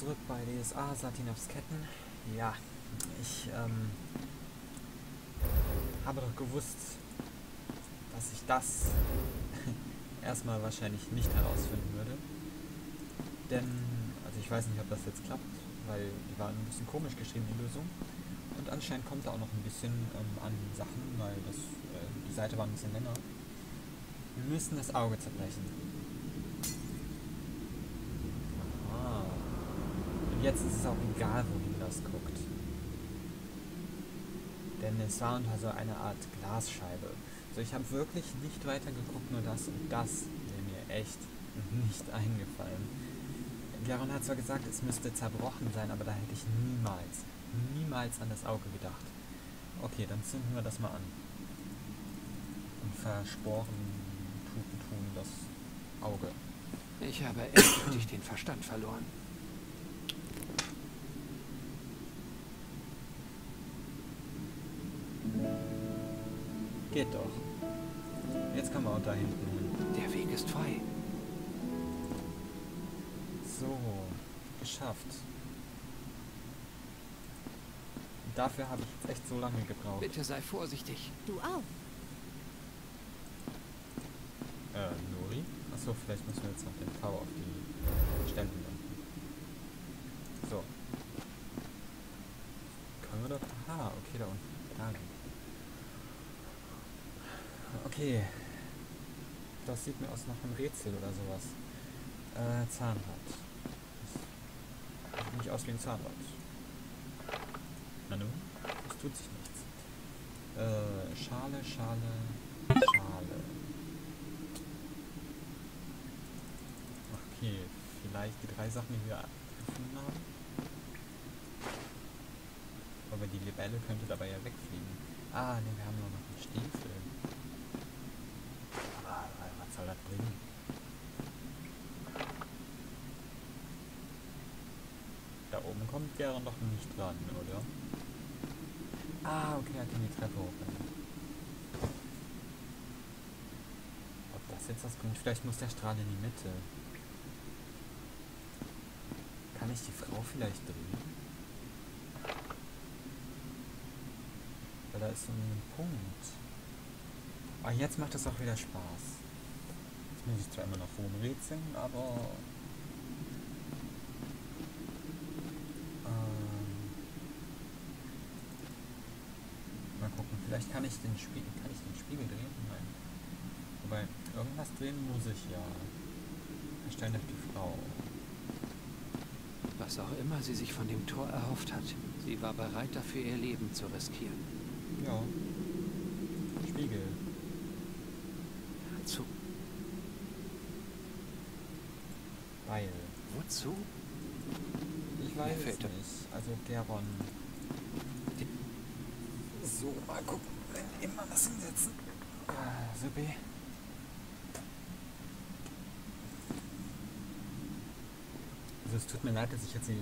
zurück bei DSA, Satinovs Ketten. Ja, ich habe doch gewusst, dass ich das erstmal wahrscheinlich nicht herausfinden würde. Denn, also ich weiß nicht, ob das jetzt klappt, weil die war ein bisschen komisch geschrieben, die Lösung. Und anscheinend kommt da auch noch ein bisschen an Sachen, weil die Seite war ein bisschen länger. Wir müssen das Auge zerbrechen. Aha. Und jetzt ist es auch egal, wohin das guckt. Denn es war unter so einer Art Glasscheibe. Also ich habe wirklich nicht weiter geguckt, nur das und das wäre mir echt nicht eingefallen. Garon hat zwar gesagt, es müsste zerbrochen sein, aber da hätte ich niemals an das Auge gedacht. Okay, dann zünden wir das mal an. Und versporen tun das Auge. Ich habe endgültig den Verstand verloren. Geht doch. Jetzt kann man auch da hinten hin. Der Weg ist frei. So, geschafft. Und dafür habe ich jetzt echt so lange gebraucht. Bitte sei vorsichtig. Du auch. Nori? Achso, vielleicht müssen wir jetzt noch den V auf die Stellen wenden. So. Können wir doch... Aha, okay, da unten. Da lang. Okay. Das sieht mir aus nach einem Rätsel oder sowas. Zahnrad. Das sieht nicht aus wie ein Zahnrad. Na nun? Es tut sich nichts. Schale. Okay, vielleicht die 3 Sachen, die wir gefunden haben. Aber die Libelle könnte dabei ja wegfliegen. Ah, ne, wir haben nur noch einen Stiefel. Aber was soll das bringen? Da oben kommt Garon doch nicht ran, oder? Ah, okay, er kann die Treppe hochrennen. Ob das jetzt was bringt? Vielleicht muss der Strahl in die Mitte. Kann ich die Frau vielleicht drehen? Weil da ist so ein Punkt. Ah, jetzt macht das auch wieder Spaß. Jetzt muss ich zwar immer noch rumrätseln, aber... mal gucken, vielleicht kann ich den Spiegel drehen? Nein. Wobei, irgendwas drehen muss ich ja. Erstellen auf die Frau. Was auch immer sie sich von dem Tor erhofft hat, sie war bereit dafür, ihr Leben zu riskieren. Ja. Spiegel. Zu. Weil. Wozu? Ich weiß es fällt nicht. Also Garon. So, mal gucken. Immer was hinsetzen. So B. Also es tut mir leid, dass ich jetzt die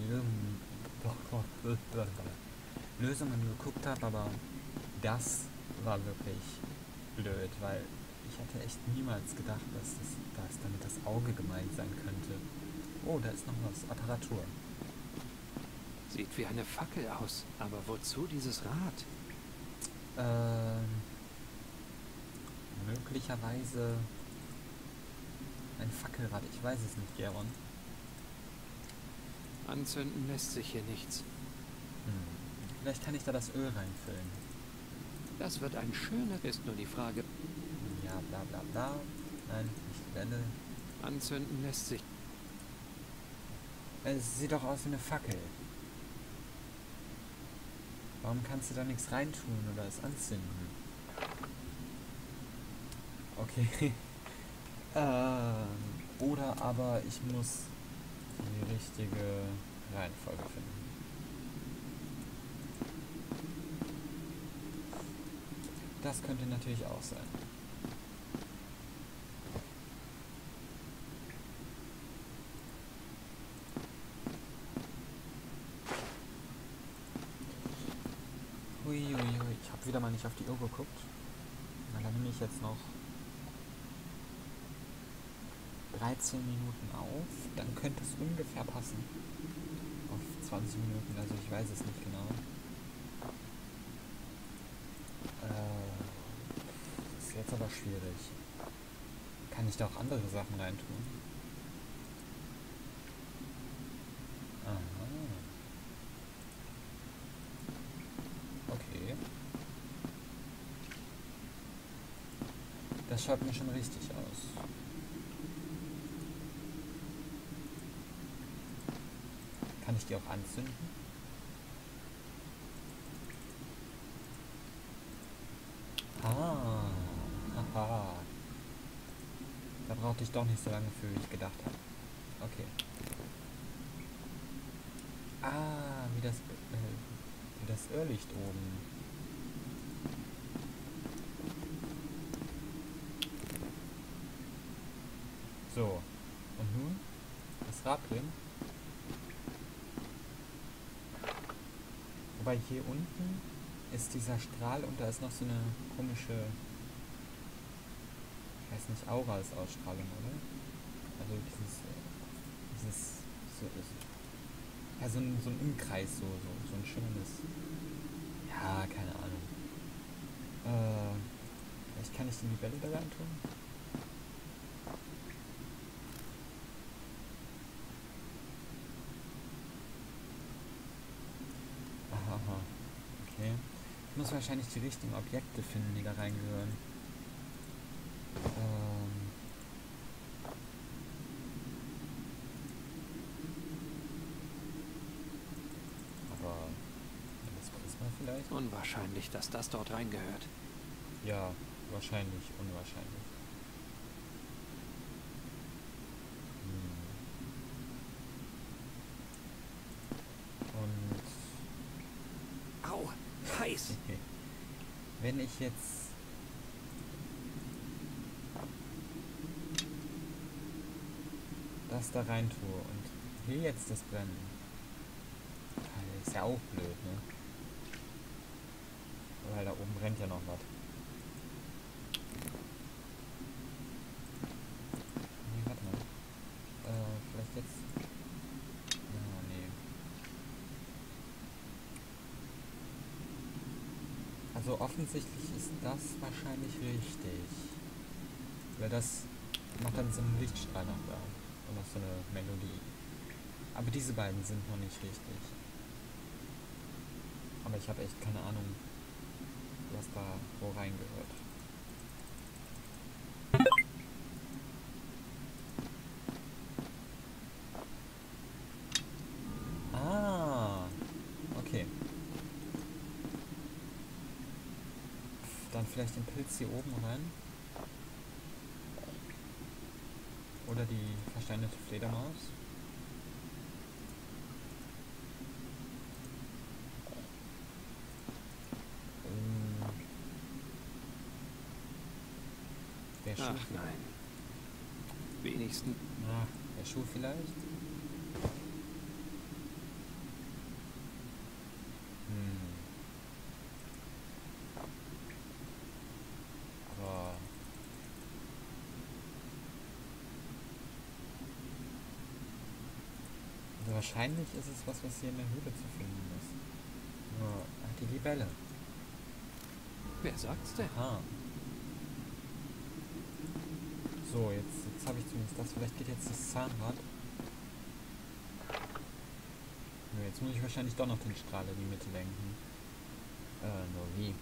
Lösungen geguckt habe, aber das war wirklich blöd, weil ich hätte echt niemals gedacht, dass damit das Auge gemeint sein könnte. Oh, da ist noch was. Apparatur. Sieht wie eine Fackel aus. Aber wozu dieses Rad? Möglicherweise ein Fackelrad. Ich weiß es nicht, Garon. Anzünden lässt sich hier nichts. Vielleicht kann ich da das Öl reinfüllen. Das wird ein schöner... Ist nur die Frage... Ja, bla bla bla. Nein, nicht die Welle. Anzünden lässt sich... Es sieht doch aus wie eine Fackel. Warum kannst du da nichts reintun oder es anzünden? Okay. Oder aber ich muss die richtige Reihenfolge finden. Das könnte natürlich auch sein. Huiuiui, ich habe wieder mal nicht auf die Uhr geguckt. Na, dann nehme ich jetzt noch 13 Minuten auf. Dann könnte es ungefähr passen. 20 Minuten, also ich weiß es nicht genau. Das ist jetzt aber schwierig. Kann ich da auch andere Sachen reintun? Aha. Okay. Das schaut mir schon richtig aus. Kann ich die auch anzünden? Ah, haha. Da brauchte ich doch nicht so lange für, wie ich gedacht habe. Okay. Ah, wie das Irrlicht oben. So. Und nun? Das Rad drin. Wobei hier unten ist dieser Strahl und da ist noch so eine komische, ich weiß nicht, Aura ist Ausstrahlung, oder? Also ja, so ein Umkreis, so ein schönes, ja, keine Ahnung. Vielleicht kann ich die Libelle da rein tun? Aha, okay. Ich muss wahrscheinlich die richtigen Objekte finden, die da reingehören. Aber das Prisma vielleicht? Unwahrscheinlich, dass das dort reingehört. Ja, wahrscheinlich, unwahrscheinlich. Und Au, heiß. wenn ich jetzt das da rein tue und hier jetzt das Brennen, ist ja auch blöd, ne? Weil da oben brennt ja noch was. Nee, warte mal. Vielleicht jetzt. Ah, nee. Also offensichtlich ist das wahrscheinlich richtig. Weil das macht dann so einen Lichtstrahl noch da. Und noch so eine Melodie. Aber diese beiden sind noch nicht richtig. Aber ich habe echt keine Ahnung, was da wo reingehört. Ah, okay. Dann vielleicht den Pilz hier oben rein. Oder die versteinerte Fledermaus. Der Schuh. Ach nein. Wenigstens. Ah, der Schuh vielleicht? Aber also wahrscheinlich ist es was hier in der Höhle zu finden ist. Nur die Libelle. Wer sagt's denn? Ah. So, jetzt habe ich zumindest das. Vielleicht geht jetzt das Zahnrad. Nö, jetzt muss ich wahrscheinlich doch noch den Strahl in die Mitte lenken. Nur wie?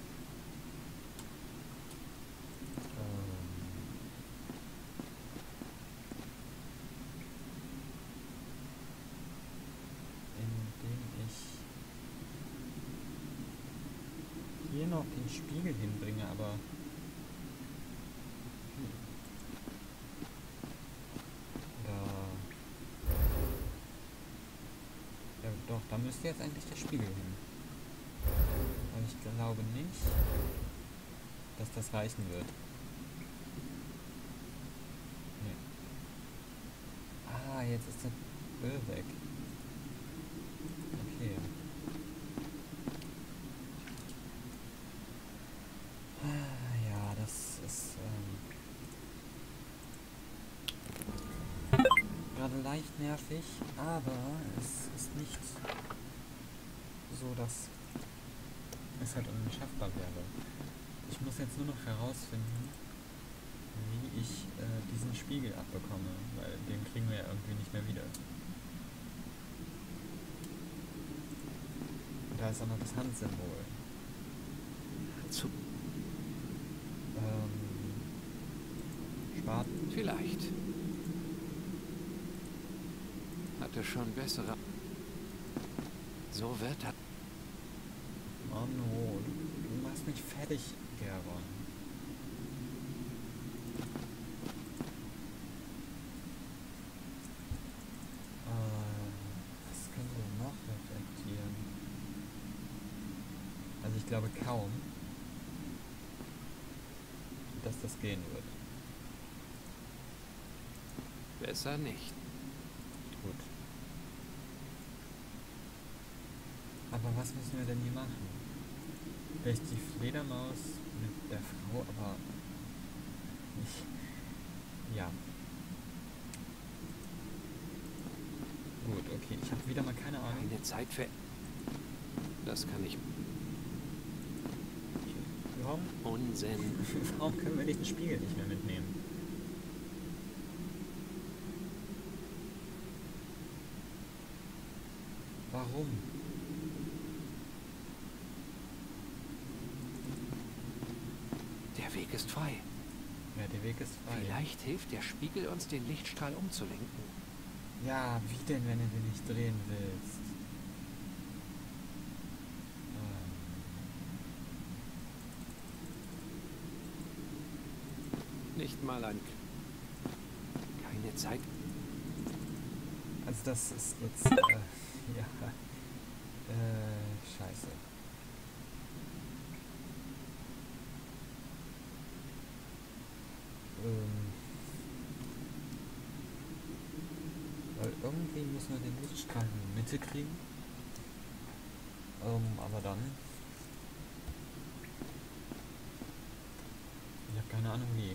Indem ich hier noch den Spiegel hinbringe, aber doch, da müsste jetzt eigentlich der Spiegel hin. Und ich glaube nicht, dass das reichen wird. Nee. Ah, jetzt ist der Öl weg. Okay. Ja, das ist gerade leicht nervig, aber es ist nicht so, dass es halt unschaffbar wäre. Ich muss jetzt nur noch herausfinden, wie ich diesen Spiegel abbekomme, weil den kriegen wir ja irgendwie nicht mehr wieder. Und da ist auch noch das Handsymbol. Spaten? Vielleicht. Hatte schon bessere... So wird das... Oh no, du machst mich fertig, Geron. Was könnte denn noch reflektieren? Also ich glaube kaum, dass das gehen wird. Besser nicht. Gut. Aber was müssen wir denn hier machen? Vielleicht die Fledermaus mit der Frau, aber nicht. Ja. Gut, okay. Ich habe wieder mal keine Ahnung. Keine Zeit für... Das kann ich... Warum? Unsinn. Warum können wir den Spiegel nicht mehr mitnehmen? Warum? Der Weg ist frei. Ja, der Weg ist frei. Vielleicht hilft der Spiegel uns, den Lichtstrahl umzulenken. Ja, wie denn, wenn du den nicht drehen willst? Nicht mal ein... Keine Zeit. Also das ist jetzt, ja, scheiße. Weil irgendwie müssen wir den Lichtstrahl in die Mitte kriegen. Aber dann... Ich habe keine Ahnung wie.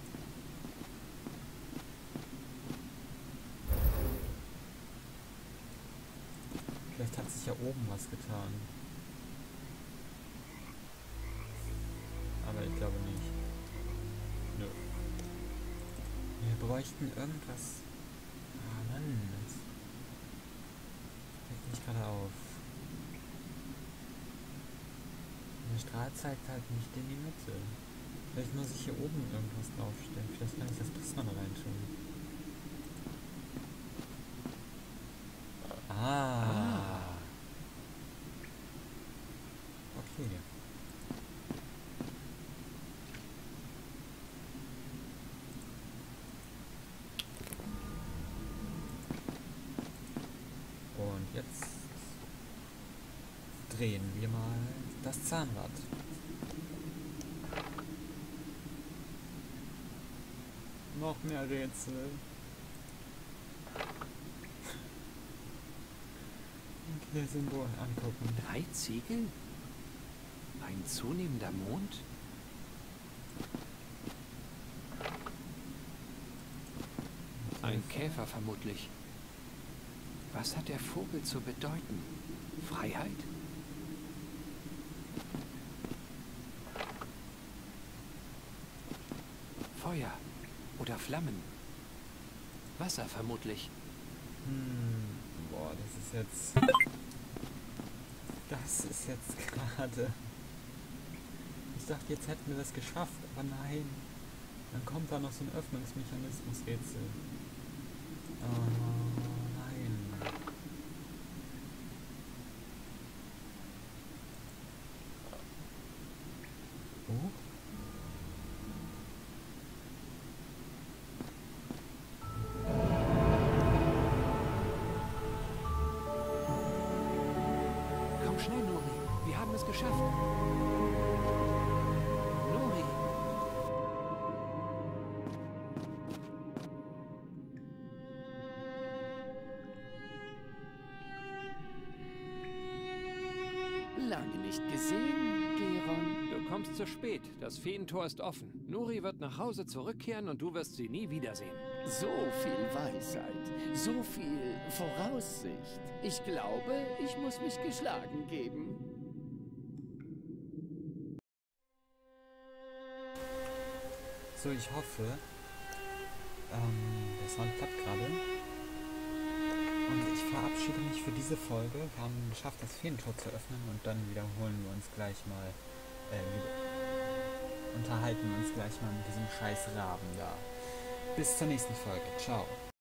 Vielleicht hat sich ja oben was getan. Aber ich glaube nicht. Nö. Wir bräuchten irgendwas. Ah Mann, das fällt nicht gerade auf. Der Strahl zeigt halt nicht in die Mitte. Vielleicht muss ich hier oben irgendwas draufstellen. Vielleicht kann ich das Prisma da reintun. Okay. Und jetzt drehen wir mal das Zahnrad. Noch mehr Rätsel. Okay, Symbol angucken. 3 Ziegel? Ein zunehmender Mond? Ein Käfer vermutlich. Was hat der Vogel zu bedeuten? Freiheit? Feuer oder Flammen? Wasser vermutlich. Boah, das ist jetzt... Das ist jetzt gerade... Ich dachte, jetzt hätten wir das geschafft, aber nein. Dann kommt da noch so ein Öffnungsmechanismus-Rätsel. Oh, nein. Oh? Komm schnell, Nuri. Wir haben es geschafft. Nuri. Lange nicht gesehen. Geron? Du kommst zu spät. Das Feentor ist offen. Nuri wird nach Hause zurückkehren und du wirst sie nie wiedersehen. So viel Weisheit, so viel Voraussicht. Ich glaube, ich muss mich geschlagen geben. So, ich hoffe, der Sound klappt gerade. Und ich verabschiede mich für diese Folge. Wir haben geschafft, das Feentor zu öffnen und dann wiederholen wir uns gleich mal, unterhalten uns gleich mal mit diesem scheiß Raben da. Bis zur nächsten Folge. Ciao.